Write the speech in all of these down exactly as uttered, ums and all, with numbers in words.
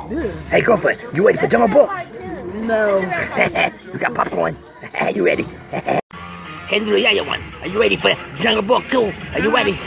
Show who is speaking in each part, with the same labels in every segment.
Speaker 1: Yeah.
Speaker 2: Hey, go for it. You ready for Jungle Book?
Speaker 1: No.
Speaker 2: You got popcorn? You ready? Hey, little yaya one. Are you ready for Jungle Book too? Are you ready?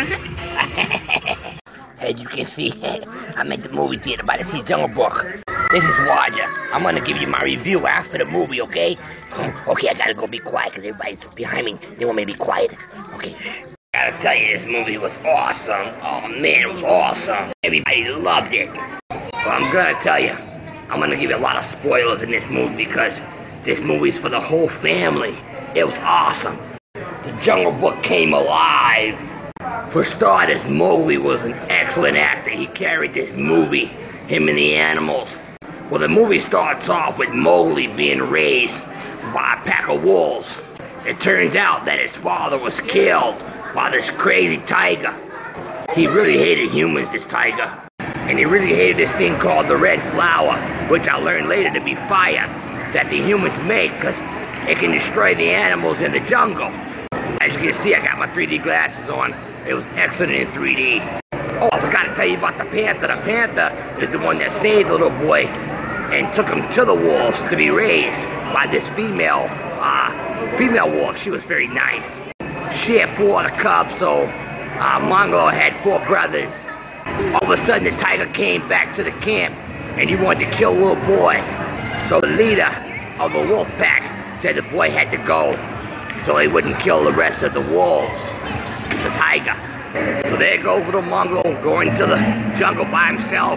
Speaker 2: As you can see, I'm at the movie theater about to see Jungle Book. This is Roger. I'm gonna give you my review after the movie, okay? Okay, I gotta go be quiet because everybody's behind me. They want me to be quiet. Okay, shh. I gotta tell you, this movie was awesome. Oh man, it was awesome. Everybody loved it. But I'm gonna tell you, I'm gonna give you a lot of spoilers in this movie because this movie's for the whole family. It was awesome. The Jungle Book came alive. For starters, Mowgli was an excellent actor. He carried this movie, him and the animals. Well, the movie starts off with Mowgli being raised by a pack of wolves. It turns out that his father was killed by this crazy tiger. He really hated humans, this tiger. And he really hated this thing called the red flower, which I learned later to be fire, that the humans make because it can destroy the animals in the jungle. As you can see, I got my three D glasses on. It was excellent in three D. Oh, I forgot to tell you about the panther. The panther is the one that saved the little boy and took him to the wolves to be raised by this female, uh, female wolf. She was very nice. She had four of the cubs, so uh, Mongo had four brothers. All of a sudden, the tiger came back to the camp, and he wanted to kill the little boy. So the leader of the wolf pack said the boy had to go, so he wouldn't kill the rest of the wolves, the tiger. So there goes little Mongo going to the jungle by himself.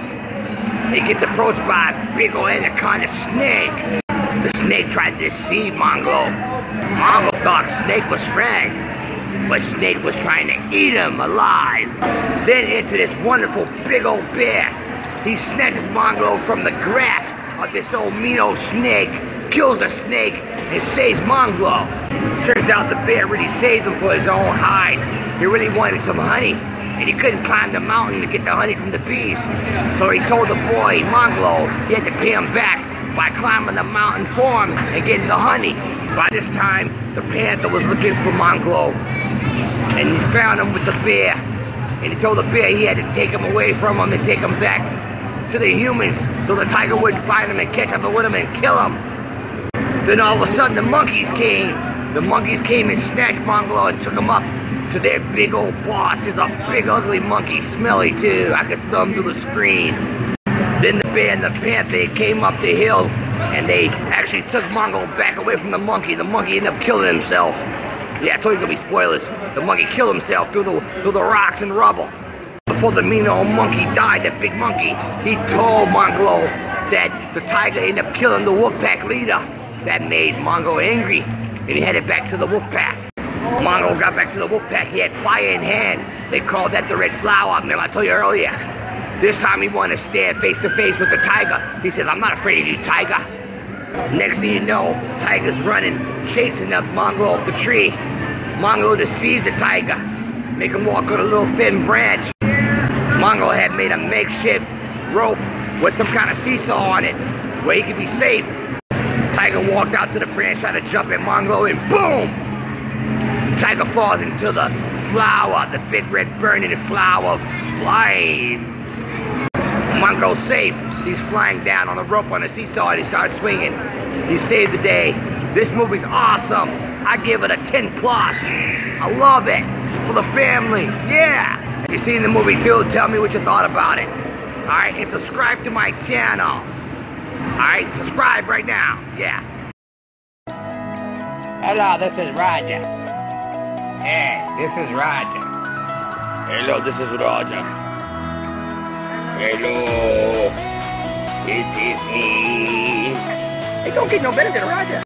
Speaker 2: He gets approached by a big old anaconda snake. The snake tried to deceive Mongo. Mongo thought Snake was friend, but Snake was trying to eat him alive. Then into this wonderful big old bear. He snatches Mongo from the grasp of this old mean old snake, kills the snake, and saves Mongo. Turns out the bear really saved him for his own hide. He really wanted some honey, and he couldn't climb the mountain to get the honey from the bees. So he told the boy, Mongo, he had to pay him back by climbing the mountain for him and getting the honey. By this time, the panther was looking for Mongo, and he found him with the bear. And he told the bear he had to take him away from him and take him back to the humans so the tiger wouldn't find him and catch up with him and kill him. Then all of a sudden the monkeys came. The monkeys came and snatched Mongo and took him up to their big old boss. He's a big ugly monkey, smelly too. I could smell him through the screen. Then the bear and the panther came up the hill and they actually took Mongo back away from the monkey. The monkey ended up killing himself. Yeah, I told you gonna be spoilers. The monkey killed himself through the through the rocks and rubble. Before the mean old monkey died, that big monkey, he told Mongo that the tiger ended up killing the wolf pack leader. That made Mongo angry, and he headed back to the wolf pack. Mongo got back to the wolf pack. He had fire in hand. They called that the red flower. Remember I told you earlier. This time he wanted to stand face to face with the tiger. He says, "I'm not afraid of you, tiger." Next thing you know, tiger's running, chasing up Mongo up the tree. Mongo deceives the tiger, make him walk on a little thin branch. Mongo had made a makeshift rope with some kind of seesaw on it, where he could be safe. Tiger walked out to the branch, tried to jump at Mongo, and boom! Tiger falls into the flower, the big red burning flower flames. Mongo's safe. He's flying down on the rope on the seesaw and he starts swinging. He saved the day. This movie's awesome. I give it a ten plus. I love it. For the family. Yeah. If you've seen the movie too, tell me what you thought about it. Alright, and subscribe to my channel. Alright, subscribe right now. Yeah. Hello, this is Roger. Yeah, this is Roger. Hello, this is Roger. Hello. It is me. Hey, don't get no better than Roger.